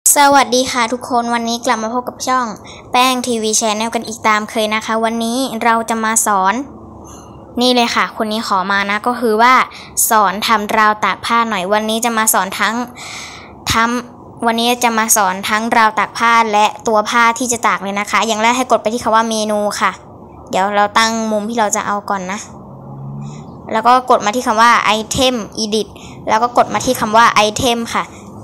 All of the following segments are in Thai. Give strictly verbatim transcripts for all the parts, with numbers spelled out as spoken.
สวัสดีค่ะทุกคนวันนี้กลับมาพบกับช่องแป้งทีวีแชนแนลกันอีกตามเคยนะคะวันนี้เราจะมาสอนนี่เลยค่ะคนนี้ขอมานะก็คือว่าสอนทำราวตากผ้าหน่อยวันนี้จะมาสอนทั้งทำวันนี้จะมาสอนทั้งราวตากผ้าและตัวผ้าที่จะตากเลยนะคะอย่างแรกให้กดไปที่คำว่าเมนูค่ะเดี๋ยวเราตั้งมุมที่เราจะเอาก่อนนะแล้วก็กดมาที่คำว่าไอเทม edit แล้วก็กดมาที่คำว่าไอเทมค่ะ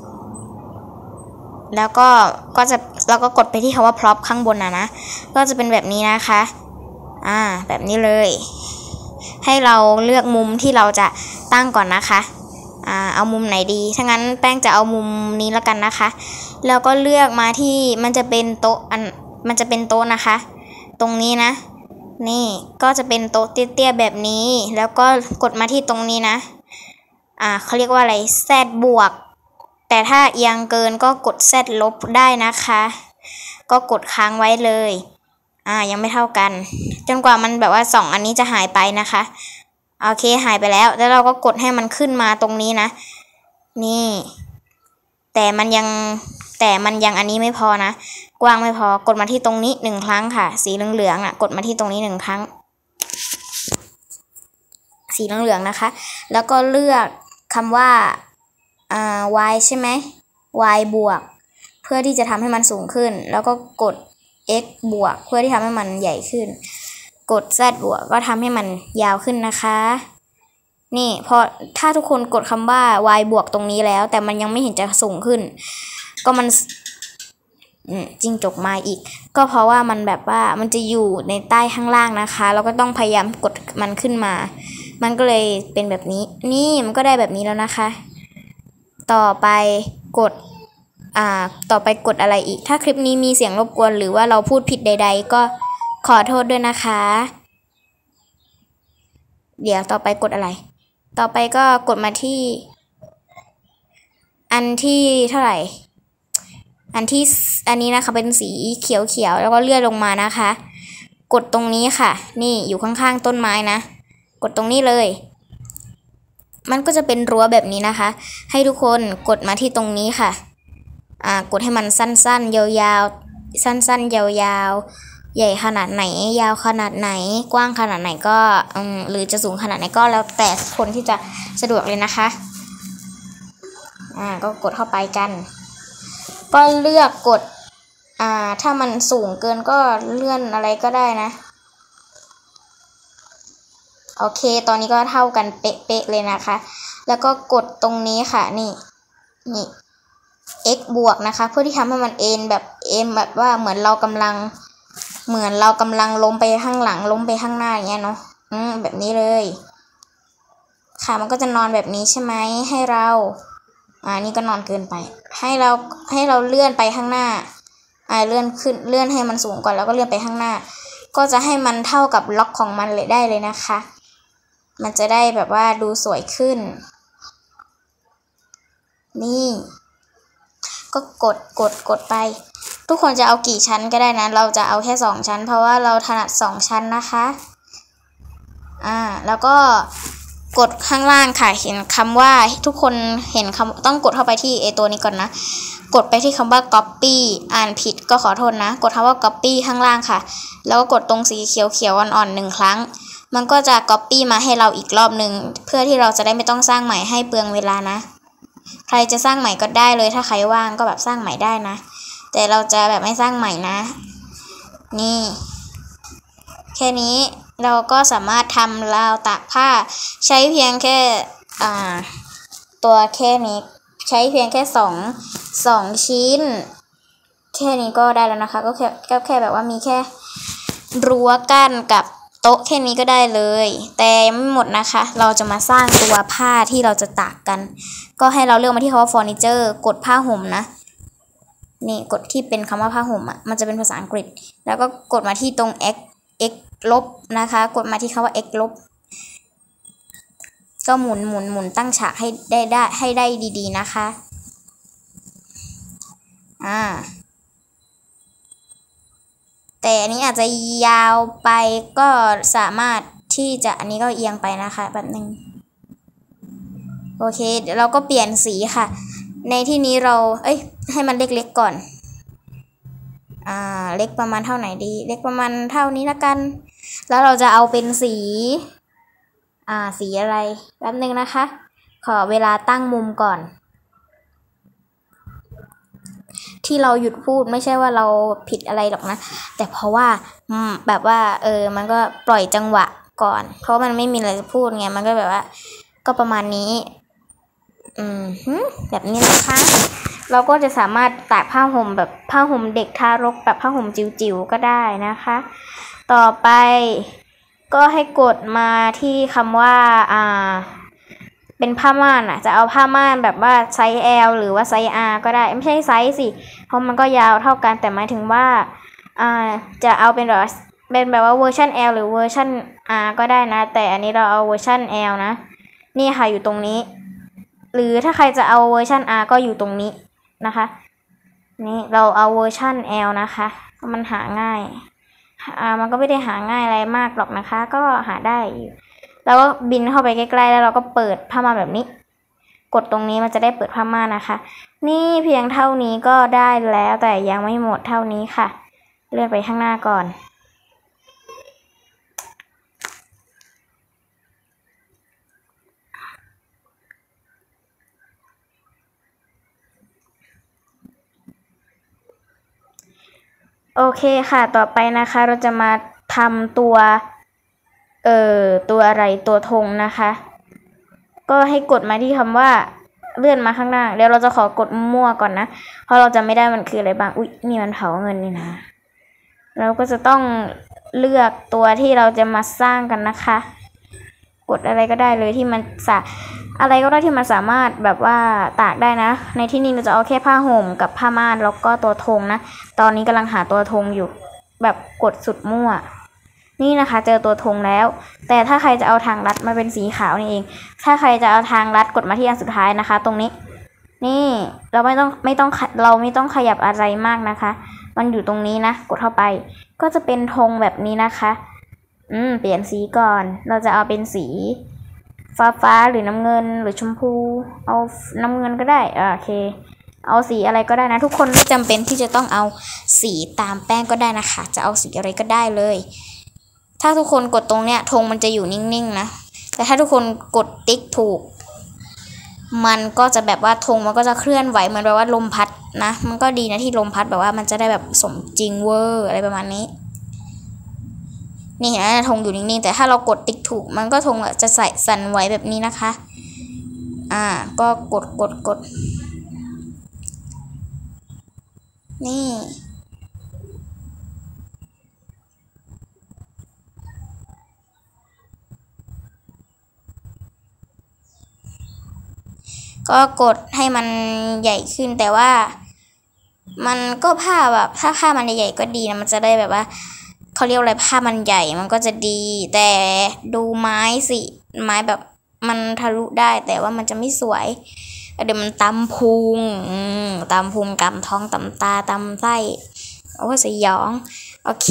แล้วก็ก็จะแล้วก็กดไปที่คำว่า prop ข้างบนนะนะก็จะเป็นแบบนี้นะคะอ่าแบบนี้เลยให้เราเลือกมุมที่เราจะตั้งก่อนนะคะอ่าเอามุมไหนดีถ้างั้นแป้งจะเอามุมนี้แล้วกันนะคะแล้วก็เลือกมาที่มันจะเป็นโต๊ะอันมันจะเป็นโต๊ะนะคะตรงนี้นะนี่ก็จะเป็นโต๊ะเตี้ยๆแบบนี้แล้วก็กดมาที่ตรงนี้นะอ่าเขาเรียกว่าอะไร Z บวกแต่ถ้าเอียงเกินก็กด Z ลบได้นะคะก็กดค้างไว้เลยอ่ายังไม่เท่ากันจนกว่ามันแบบว่าสองอันนี้จะหายไปนะคะโอเคหายไปแล้วแล้วเราก็กดให้มันขึ้นมาตรงนี้นะนี่แต่มันยังแต่มันยังอันนี้ไม่พอนะกว้างไม่พอกดมาที่ตรงนี้หนึ่งครั้งค่ะสีเหลืองๆอ่ะกดมาที่ตรงนี้หนึ่งครั้งสีเหลืองๆนะคะแล้วก็เลือกคำว่าอ่า y ใช่ไหม y บวกเพื่อที่จะทำให้มันสูงขึ้นแล้วก็กด x บวกเพื่อที่ทำให้มันใหญ่ขึ้นกด z บวกก็ทำให้มันยาวขึ้นนะคะนี่พอถ้าทุกคนกดคำว่า y บวกตรงนี้แล้วแต่มันยังไม่เห็นจะสูงขึ้นก็มันจิ้งจกมาอีกก็เพราะว่ามันแบบว่ามันจะอยู่ในใต้ข้างล่างนะคะเราก็ต้องพยายามกดมันขึ้นมามันก็เลยเป็นแบบนี้นี่มันก็ได้แบบนี้แล้วนะคะต่อไปกดอ่าต่อไปกดอะไรอีกถ้าคลิปนี้มีเสียงรบกวนหรือว่าเราพูดผิดใดๆก็ขอโทษด้วยนะคะเดี๋ยวต่อไปกดอะไรต่อไปก็กดมาที่อันที่เท่าไหร่อันที่อันนี้นะคะเป็นสีเขียวๆแล้วก็เลื่อนลงมานะคะกดตรงนี้ค่ะนี่อยู่ข้างๆต้นไม้นะกดตรงนี้เลยมันก็จะเป็นรั้วแบบนี้นะคะให้ทุกคนกดมาที่ตรงนี้ค่ะอ่ากดให้มันสั้นๆยาวๆสั้นๆยาวๆใหญ่ขนาดไหนยาวขนาดไหนกว้างขนาดไหนก็อืมหรือจะสูงขนาดไหนก็แล้วแต่คนที่จะสะดวกเลยนะคะอ่าก็กดเข้าไปกันก็เลือกกดอ่าถ้ามันสูงเกินก็เลื่อนอะไรก็ได้นะโอเคตอนนี้ก็เท่ากันเป๊ะๆเลยนะคะแล้วก็กดตรงนี้ค่ะนี่นี่ x บวกนะคะเพื่อที่ทำให้มันเอ็นแบบเอ็นแบบว่าเหมือนเรากำลังเหมือนเรากำลังล้มไปข้างหลังล้มไปข้างหน้าอย่างเงี้ยเนาะอืมแบบนี้เลยค่ะมันก็จะนอนแบบนี้ใช่ไหมให้เราอ่านี่ก็นอนเกินไปให้เราให้เราเลื่อนไปข้างหน้าอ่าเลื่อนขึ้นเลื่อนให้มันสูงก่อนแล้วก็เลื่อนไปข้างหน้าก็จะให้มันเท่ากับล็อกของมันเลยได้เลยนะคะมันจะได้แบบว่าดูสวยขึ้นนี่ก็กดกดกดไปทุกคนจะเอากี่ชั้นก็ได้นะเราจะเอาแค่สองชั้นเพราะว่าเราถนัดสองชั้นนะคะอ่าแล้วก็กดข้างล่างค่ะเห็นคำว่าทุกคนเห็นคำต้องกดเข้าไปที่ไอตัวนี้ก่อนนะกดไปที่คำว่า copy อ่านผิดก็ขอโทษนะกดคำว่า copy ข้างล่างค่ะแล้วก็กดตรงสีเขียวๆอ่อนๆหนึ่งครั้งมันก็จะ copy มาให้เราอีกรอบหนึ่งเพื่อที่เราจะได้ไม่ต้องสร้างใหม่ให้เปลืองเวลานะใครจะสร้างใหม่ก็ได้เลยถ้าใครว่างก็แบบสร้างใหม่ได้นะแต่เราจะแบบไม่สร้างใหม่นะนี่แค่นี้เราก็สามารถทำราวตากผ้าใช้เพียงแค่อ่าตัวแค่นี้ใช้เพียงแค่สองสองชิ้นแค่นี้ก็ได้แล้วนะคะก็แค่ก็แค่แบบว่ามีแค่รั้วกั้นกับโต๊ะแค่นี้ก็ได้เลยแต่ไม่หมดนะคะเราจะมาสร้างตัวผ้าที่เราจะตากกันก็ให้เราเลือกมาที่คำว่าเฟอร์นิเจอร์กดผ้าห่มนะนี่กดที่เป็นคำว่าผ้าห่มอ่ะมันจะเป็นภาษาอังกฤษแล้วก็กดมาที่ตรง x x ลบนะคะกดมาที่คำว่า x ลบก็หมุนหมุนหมุนตั้งฉากให้ได้ได้ให้ได้ดีๆนะคะอ่าแต่อันนี้อาจจะยาวไปก็สามารถที่จะอันนี้ก็เอียงไปนะคะแบบนึงโอเคเดี๋ยวเราก็เปลี่ยนสีค่ะในที่นี้เราเอ้ยให้มันเล็กๆก่อนอ่าเล็กประมาณเท่าไหนดีเล็กประมาณเท่านี้ละกันแล้วเราจะเอาเป็นสีอ่าสีอะไรแป๊บนึงนะคะขอเวลาตั้งมุมก่อนที่เราหยุดพูดไม่ใช่ว่าเราผิดอะไรหรอกนะแต่เพราะว่าแบบว่าเออมันก็ปล่อยจังหวะก่อนเพราะมันไม่มีอะไรจะพูดไงมันก็แบบว่าก็ประมาณนี้อืมแบบนี้นะคะเราก็จะสามารถตากผ้าห่มแบบผ้าห่มเด็กทารกแบบผ้าห่มจิ๋วๆก็ได้นะคะต่อไปก็ให้กดมาที่คำว่าอ่าเป็นผ้าม่านอ่ะจะเอาผ้าม่านแบบว่าไซส์ L หรือว่าไซส์ R ก็ได้ไม่ใช่ไซส์สิเพราะมันก็ยาวเท่ากันแต่หมายถึงว่าอ่าจะเอาเป็นแบบเป็นแบบว่าเวอร์ชัน L หรือเวอร์ชัน R ก็ได้นะแต่อันนี้เราเอาเวอร์ชัน L นะนี่ค่ะอยู่ตรงนี้หรือถ้าใครจะเอาเวอร์ชัน R ก็อยู่ตรงนี้นะคะนี่เราเอาเวอร์ชัน L นะคะมันหาง่ายอ่ามันก็ไม่ได้หาง่ายอะไรมากหรอกนะคะก็หาได้แล้วก็บินเข้าไปใกล้ๆแล้วเราก็เปิดผ้าม่านแบบนี้กดตรงนี้มันจะได้เปิดผ้าม่านนะคะนี่เพียงเท่านี้ก็ได้แล้วแต่ยังไม่หมดเท่านี้ค่ะเลื่อนไปข้างหน้าก่อนโอเคค่ะต่อไปนะคะเราจะมาทำตัวเอ่อตัวอะไรตัวธงนะคะก็ให้กดมาที่คำว่าเลื่อนมาข้างหน้าเดี๋ยวเราจะขอกดมั่วก่อนนะเพราะเราจะไม่ได้มันคืออะไรบ้างอุ๊ยนี่มันเผาเงินนี่นะเราก็จะต้องเลือกตัวที่เราจะมาสร้างกันนะคะกดอะไรก็ได้เลยที่มันสะอะไรก็ได้ที่มันสามารถแบบว่าตากได้นะในที่นี้เราจะเอาแค่ผ้าห่มกับผ้าม่านแล้วก็ตัวธงนะตอนนี้กำลังหาตัวธงอยู่แบบกดสุดมั่วนี่นะคะเจอตัวธงแล้วแต่ถ้าใครจะเอาทางลัดมาเป็นสีขาวนี่เองถ้าใครจะเอาทางลัดกดมาที่อันสุดท้ายนะคะตรงนี้นี่เราไม่ต้องไม่ต้องเราไม่ต้องขยับอะไรมากนะคะมันอยู่ตรงนี้นะกดเข้าไปก็จะเป็นธงแบบนี้นะคะอืมเปลี่ยนสีก่อนเราจะเอาเป็นสีฟ้าฟ้าหรือน้ำเงินหรือชมพูเอาน้ำเงินก็ได้โอเคเอาสีอะไรก็ได้นะทุกคนไม่จำเป็นที่จะต้องเอาสีตามแป้งก็ได้นะคะจะเอาสีอะไรก็ได้เลยถ้าทุกคนกดตรงเนี้ยธงมันจะอยู่นิ่งๆนะแต่ถ้าทุกคนกดติ๊กถูกมันก็จะแบบว่าธงมันก็จะเคลื่อนไหวเหมือนแบบว่าลมพัดนะมันก็ดีนะที่ลมพัดแบบว่ามันจะได้แบบสมจริงเวอร์อะไรประมาณนี้นี่เห็นไหมธงอยู่นิ่งๆแต่ถ้าเรากดติ๊กถูกมันก็ธงจะใส่สั่นไหวแบบนี้นะคะอ่าก็กดกดกดนี่ก็กดให้มันใหญ่ขึ้นแต่ว่ามันก็ผ้าแบบถ้าผ้ามันใหญ่ก็ดีนะมันจะได้แบบว่าเขาเรียกอะไรผ้ามันใหญ่มันก็จะดีแต่ดูไม้สิไม้แบบมันทะลุได้แต่ว่ามันจะไม่สวยเดี๋ยวมันตำพุงตำพุงกำท้องตำตาตำไส้โอ้สยองโอเค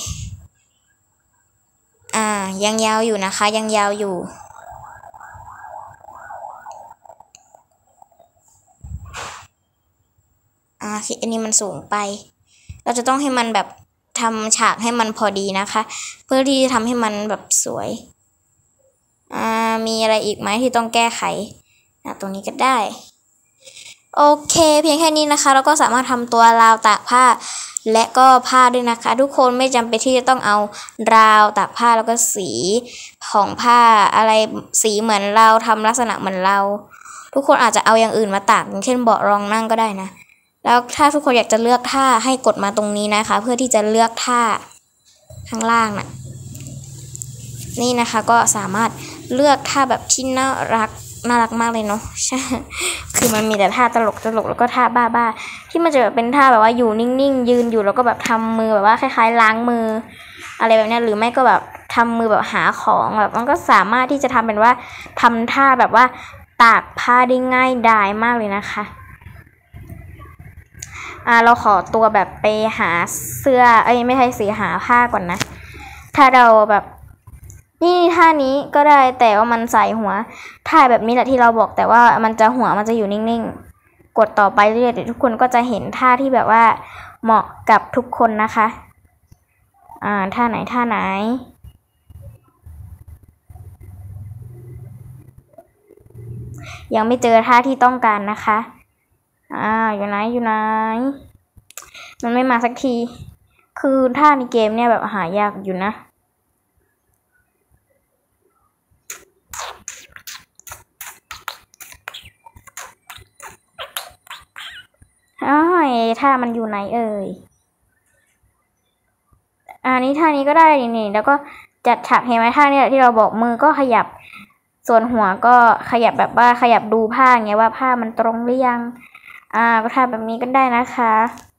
อ่ายังยาวอยู่นะคะยังยาวอยู่อ่าอันนี้มันสูงไปเราจะต้องให้มันแบบทำฉากให้มันพอดีนะคะเพื่อที่จะทำให้มันแบบสวยอ่ามีอะไรอีกไหมที่ต้องแก้ไขอ่ะตรงนี้ก็ได้โอเคเพียงแค่นี้นะคะเราก็สามารถทำตัวราวตากผ้าและก็ผ้าด้วยนะคะทุกคนไม่จำเป็นที่จะต้องเอาราวตากผ้าแล้วก็สีของผ้าอะไรสีเหมือนเราทำลักษณะเหมือนเราทุกคนอาจจะเอาอย่างอื่นมาตากอย่างเช่นเบาะรองนั่งก็ได้นะแล้วถ้าทุกคนอยากจะเลือกท่าให้กดมาตรงนี้นะคะเพื่อที่จะเลือกท่าข้างล่างน่ะนี่นะคะก็สามารถเลือกท่าแบบที่น่ารักน่ารักมากเลยเนาะใช่คือมันมีแต่ท่าตลกตลกแล้วก็ท่าบ้าบ้าที่มันจะแบบเป็นท่าแบบว่าอยู่นิ่งๆยืนอยู่แล้วก็แบบทำมือแบบว่าคล้ายๆล้างมืออะไรแบบนี้หรือไม่ก็แบบทำมือแบบหาของแบบมันก็สามารถที่จะทำเป็นว่าทำท่าแบบว่าตากผ้าได้ง่ายดายมากเลยนะคะอ่าเราขอตัวแบบไปหาเสื้อเอ้ยไม่ใช่สีหาผ้าก่อนนะถ้าเราแบบนี่ท่านี้ก็ได้แต่ว่ามันใส่หัวท่าแบบนี้แหละที่เราบอกแต่ว่ามันจะหัวมันจะอยู่นิ่งๆกดต่อไปเรื่อยๆเดี๋ยวทุกคนก็จะเห็นท่าที่แบบว่าเหมาะกับทุกคนนะคะอ่าท่าไหนท่าไหนยังไม่เจอท่าที่ต้องการนะคะอ่าอยู่ไหนอยู่ไหนมันไม่มาสักทีคือท่าในเกมเนี่ยแบบหายากอยู่นะอ้าวท่ามันอยู่ไหนเอ่ยอันนี้ท่านี้ก็ได้นี่แล้วก็จัดฉากเห็นไหมท่านี้ที่เราบอกมือก็ขยับส่วนหัวก็ขยับแบบว่าขยับดูผ้าไงว่าผ้ามันตรงหรือยังอ่าก็ท่าแบบนี้ก็ได้นะคะ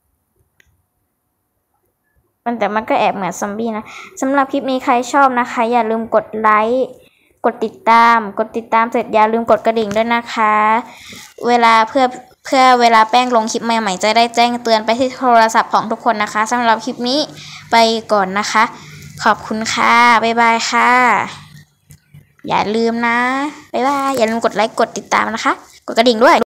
มันแต่มันก็แอบเหมือนซอมบี้นะสำหรับคลิปนี้ใครชอบนะคะอย่าลืมกดไลค์กดติดตามกดติดตามเสร็จอย่าลืมกดกระดิ่งด้วยนะคะเวลาเพื่อเพื่อเวลาแป้งลงคลิปใหม่ๆจะได้แจ้งเตือนไปที่โทรศัพท์ของทุกคนนะคะสำหรับคลิปนี้ไปก่อนนะคะขอบคุณค่ะบ๊ายบายค่ะอย่าลืมนะบ๊ายบายอย่าลืมกดไลค์กดติดตามนะคะกดกระดิ่งด้วย